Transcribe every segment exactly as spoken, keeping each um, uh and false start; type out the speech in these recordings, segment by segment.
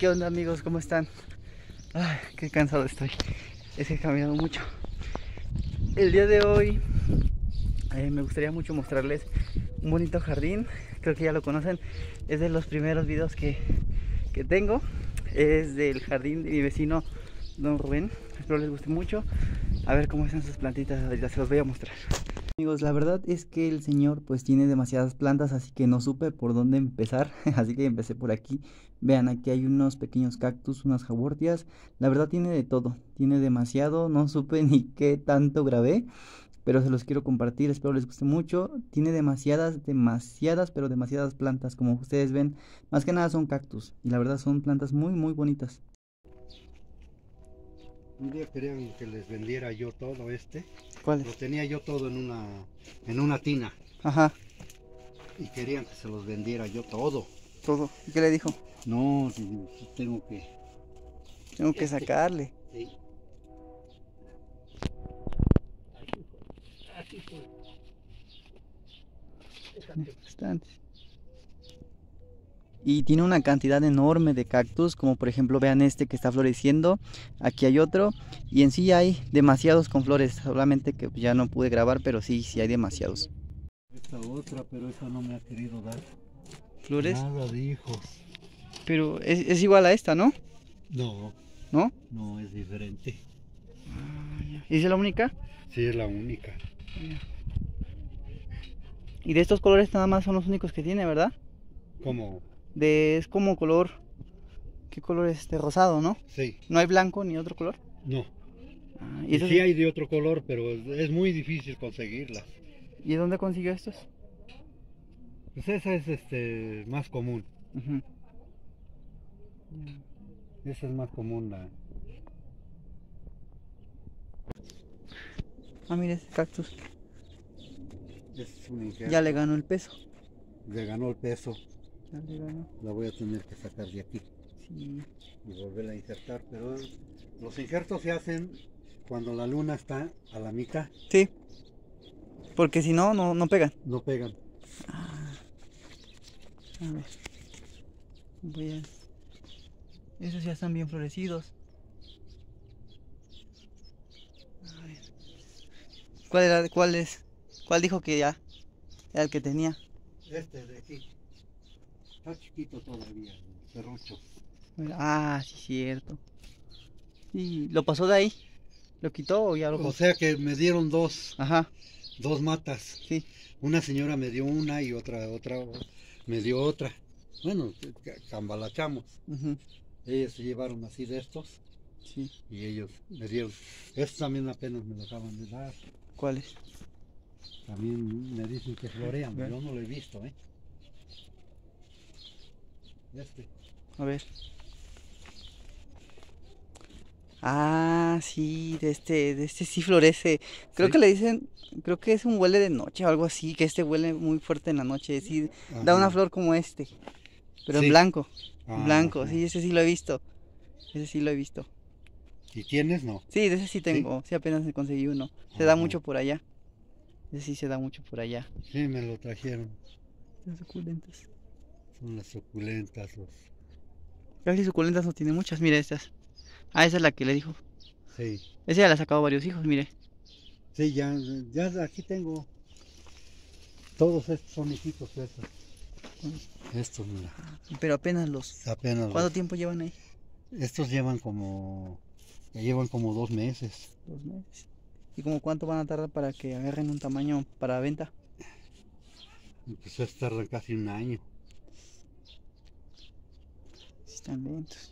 ¿Qué onda, amigos? ¿Cómo están? Ay, qué cansado estoy. Es que he caminado mucho. El día de hoy eh, me gustaría mucho mostrarles un bonito jardín. Creo que ya lo conocen. Es de los primeros videos que, que tengo. Es del jardín de mi vecino Don Rubén. Espero les guste mucho. A ver cómo están sus plantitas. Ahorita se los voy a mostrar. Amigos, la verdad es que el señor pues tiene demasiadas plantas, así que no supe por dónde empezar, así que empecé por aquí. Vean, aquí hay unos pequeños cactus, unas jabortias, la verdad tiene de todo, tiene demasiado, no supe ni qué tanto grabé, pero se los quiero compartir, espero les guste mucho. Tiene demasiadas, demasiadas, pero demasiadas plantas, como ustedes ven, más que nada son cactus, y la verdad son plantas muy, muy bonitas. Un día querían que les vendiera yo todo este. ¿Cuáles? Lo tenía yo todo en una, en una tina. Ajá. Y querían que se los vendiera yo todo. Todo. ¿Y qué le dijo? No, tengo que... Tengo que este, sacarle. Sí. Aquí fue. Bastantes. Y tiene una cantidad enorme de cactus, como por ejemplo vean este que está floreciendo, aquí hay otro, y en sí hay demasiados con flores, solamente que ya no pude grabar, pero sí, sí hay demasiados. Esta otra, pero esta no me ha querido dar ¿Flores? nada de hijos. Pero es, es igual a esta, ¿no? No, ¿No? no es diferente. ¿Y es la única? Sí, es la única. Y de estos colores nada más son los únicos que tiene, ¿verdad? ¿Cómo? De, es como color, ¿qué color es este? Rosado, ¿no? Sí. ¿No hay blanco ni otro color? No. Ah, Y, ¿y, sí hay de otro color, pero es muy difícil conseguirlas. ¿Y dónde consiguió estos? Pues esa es este más común. Uh-huh. Esa es más común. La... Ah, mira ese cactus. Es un injerto. Ya le ganó el peso. Le ganó el peso. Ya le ganó. La voy a tener que sacar de aquí. Sí. Y volverla a injertar. Pero los injertos se hacen cuando la luna está a la mitad. Sí. Porque si no, no, no pegan. No pegan. Ah. A ver. Voy a... Esos ya están bien florecidos. A ver. ¿Cuál era? ¿Cuál es? ¿Cuál dijo que ya era el que tenía? Este de aquí. Está chiquito todavía, el serrucho. Ah, sí, cierto. ¿Y lo pasó de ahí? ¿Lo quitó o ya lo pasó? O sea que me dieron dos. Ajá. Dos matas. Sí. Una señora me dio una y otra, otra me dio otra. Bueno, cambalachamos. Uh-huh. Ellos se llevaron así de estos. Sí. Y ellos me dieron. Estos también apenas me lo acaban de dar. ¿Cuáles? También me dicen que florean. Yo no lo he visto, ¿eh? Este. A ver. Ah, sí, de este, de este sí florece. Creo ¿Sí? que le dicen, creo que es un huele de noche o algo así, que este huele muy fuerte en la noche. Sí, Ajá. da una flor como este, pero Sí. en blanco. Ah, Blanco, ajá. sí, ese sí lo he visto. Ese sí lo he visto. ¿Y tienes? No. Sí, de ese sí tengo. Sí, apenas me conseguí uno. Se Ajá. da mucho por allá. Ese sí se da mucho por allá. Sí, me lo trajeron. Las suculentas. Son las suculentas. Los... Casi suculentas no tiene muchas, mire estas. Ah, esa es la que le dijo. Sí. Esa ya la ha sacado varios hijos, mire. Sí, ya, ya aquí tengo. Todos estos son hijitos esos. Estos, mira. Pero apenas los... Apenas. ¿Cuánto los... tiempo llevan ahí? Estos llevan como... Ya llevan como dos meses. Dos meses. ¿Y como cuánto van a tardar para que agarren un tamaño para venta? Pues estos tardan casi un año. Están lentos.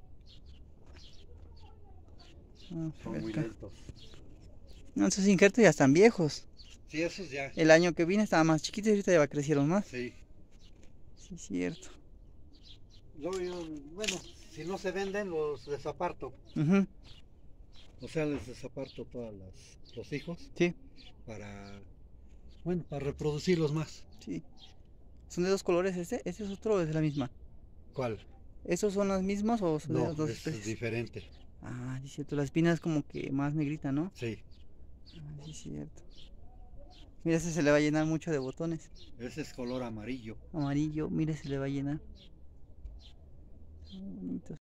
Ah, Son muy acá. lentos. No, esos injertos ya están viejos. Sí, esos ya. El año que vine estaba más chiquito y ahorita ya crecieron más. Sí. Sí, es cierto. Luego yo, bueno, si no se venden, los desaparto. Uh-huh. O sea, les desaparto todos los hijos. Sí. Para, bueno, para reproducirlos más. Sí. ¿Son de dos colores este? ¿Este es otro o es de la misma? ¿Cuál? ¿Esos son los mismos o son No, de las dos es especies? diferente. Ah, sí es cierto. La espina es como que más negrita, ¿no? Sí. Ah, sí es cierto. Mira, ese se le va a llenar mucho de botones. Ese es color amarillo. Amarillo, mira, se le va a llenar. Bonitos.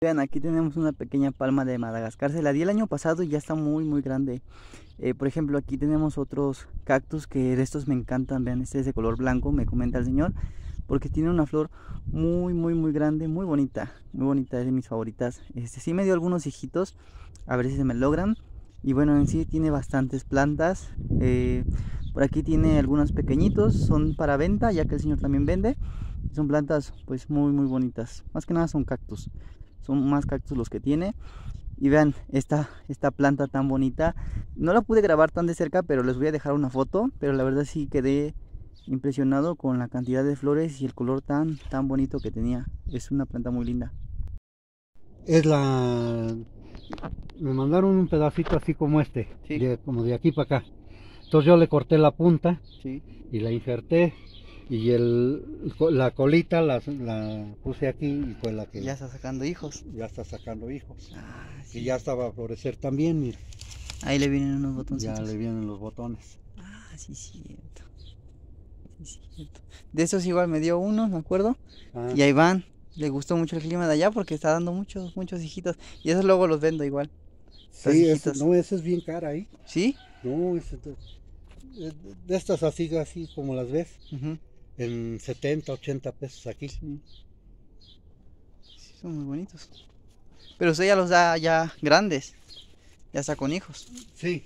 Vean, aquí tenemos una pequeña palma de Madagascar. Se la di el año pasado y ya está muy muy grande. Eh, por ejemplo, aquí tenemos otros cactus que de estos me encantan. Vean, este es de color blanco, me comenta el señor, porque tiene una flor muy muy muy grande, muy bonita, muy bonita, es de mis favoritas. Este sí me dio algunos hijitos, a ver si se me logran. Y bueno, en sí tiene bastantes plantas. Eh, por aquí tiene algunos pequeñitos, son para venta, ya que el señor también vende. Son plantas pues muy muy bonitas. Más que nada son cactus, son más cactus los que tiene. Y vean esta, esta planta tan bonita. No la pude grabar tan de cerca, pero les voy a dejar una foto. Pero la verdad sí quedé impresionado con la cantidad de flores y el color tan, tan bonito que tenía. Es una planta muy linda. Es la... Me mandaron un pedacito así como este, Sí. de, como de aquí para acá. Entonces yo le corté la punta Sí. y la injerté. Y el, la colita la, la puse aquí y fue la que Ya está sacando hijos. ya está sacando hijos. Ah, sí. Y ya estaba a florecer también, mira. Ahí le vienen unos botoncitos. Ya le vienen los botones. Ah, sí, cierto. Sí, cierto. De esos igual me dio uno, me acuerdo. Ah, Y a Iván le gustó mucho el clima de allá porque está dando muchos, muchos hijitos. Y esos luego los vendo igual. Los sí, ese, hijitos. no, ese es bien cara ahí. ¿Sí? No, ese, de, de estas así, así como las ves, Uh-huh. en setenta, ochenta pesos aquí. Sí. Sí, son muy bonitos. Pero usted ya los da ya grandes. Ya está con hijos. Sí.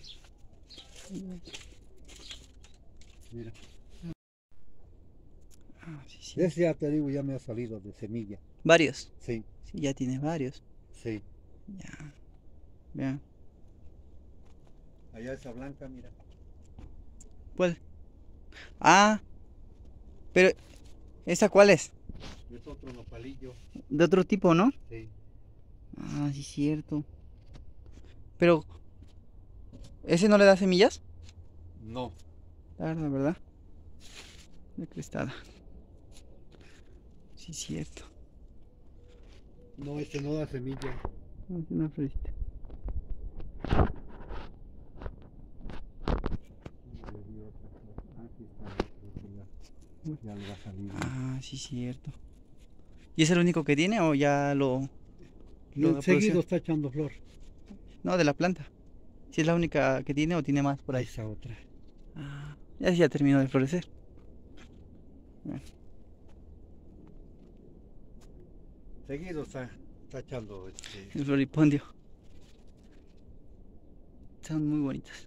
Mira, Ah, sí, sí. ese ya te digo, ya me ha salido de semilla. Varios. Sí, Sí, ya tiene varios. sí. Ya. Vean. Allá esa blanca, mira. ¿Cuál? Ah, pero ¿esta cuál es? Es otro nopalillo. De otro tipo, ¿no? Sí. Ah, sí, cierto. Pero, ¿ese no le da semillas? No. Ah, la verdad. De cristada. Sí, cierto. No, este no da semilla. Ah, es una florecita. Aquí está, ya, ya le va a salir. Ah, sí, cierto. ¿Y es el único que tiene o ya lo... lo No, seguido está echando flor. No, de la planta. Si es la única que tiene o tiene más por ahí. Esa otra. Ah, ya, ya terminó de florecer. Bueno. Seguido está, está echando este. El floripondio. Están muy bonitas.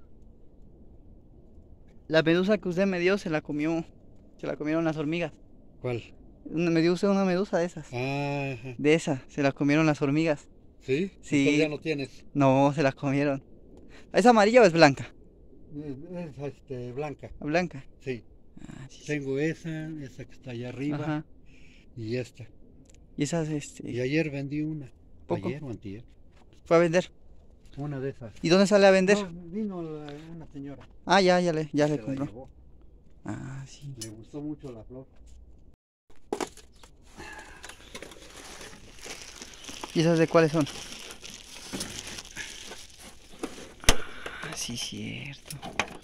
La medusa que usted me dio se la comió. Se la comieron las hormigas. ¿Cuál? Una- Me dio usted una medusa de esas. Ah, ajá. De esa, se la comieron las hormigas. ¿Sí? Sí. Entonces ya no tienes. No, se la comieron. ¿Es amarilla o es blanca? Es, es, este, blanca. Blanca. Sí. Ah, sí, sí. Tengo esa, esa que está allá arriba. Ajá. Y esta. Y esas, este. Y ayer vendí una. ¿Poco? Ayer o antier. Fue a vender. Una de esas. ¿Y dónde sale a vender? No, vino la- una señora. Ah, ya, ya le, ya se le la compró. llevó. Ah, sí. Le gustó mucho la flor. ¿Y esas de cuáles son? Ah, sí, cierto.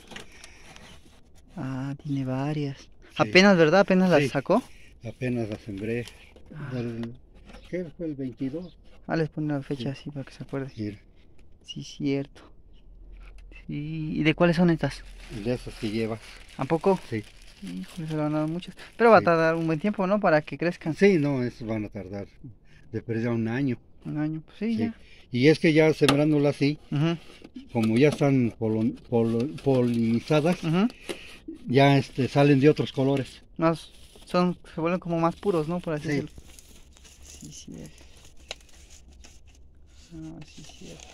Ah, tiene varias. Sí. Apenas, ¿verdad? Apenas las Sí. sacó. Apenas la sembré. Ah. El, ¿Qué fue el veintidós? Ah, les pone la fecha Sí. así para que se acuerde. Mira, Sí, cierto. Sí. ¿Y de cuáles son estas? de esos que lleva. ¿A poco? Sí. Híjole, se lo han dado muchas. Pero va a Sí. tardar un buen tiempo, ¿no? Para que crezcan. Sí, no, esos van a tardar de perder un año. Un año. Pues sí, Sí. ya. Y es que ya sembrándola así, Ujú, como ya están polo- polo- polinizadas, ujú. ya este, salen de otros colores. Más, son, se vuelven como más puros, ¿no? Por así Sí. decirlo. Sí, sí es. Ah, sí, sí es.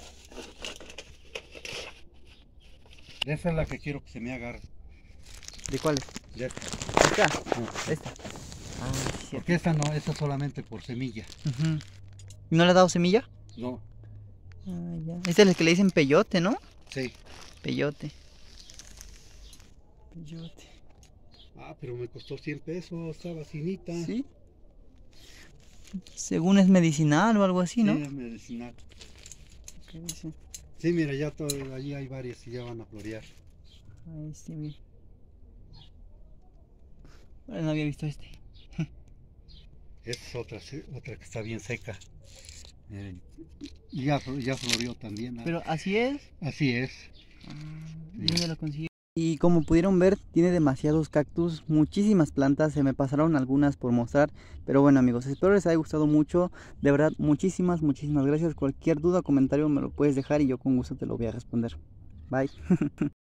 Esa es la que quiero que se me agarre. ¿De cuáles? De esta. Esta. No, Esta. Ah, sí, cierto. porque esta no, esta solamente por semilla. Ujú. ¿Y no le ha dado semilla? No, Ah, ya. Este es el que le dicen peyote, ¿no? sí. Peyote. Peyote. Ah, pero me costó cien pesos, está vacinita. Sí. Según es medicinal o algo así, ¿no? Sí, es medicinal. ¿Qué dice? Sí, mira, ya todo, allí hay varias y ya van a florear. Ahí sí, mira. Bueno, no había visto este. Esta es otra, sí, otra que está bien seca. Eh, ya, ya florió también. ¿Ah? Pero así es. Así es. Ah, ¿dónde lo consigo? Y como pudieron ver, tiene demasiados cactus, muchísimas plantas, se me pasaron algunas por mostrar, pero bueno amigos, espero les haya gustado mucho, de verdad muchísimas, muchísimas gracias, cualquier duda o comentario me lo puedes dejar y yo con gusto te lo voy a responder. Bye.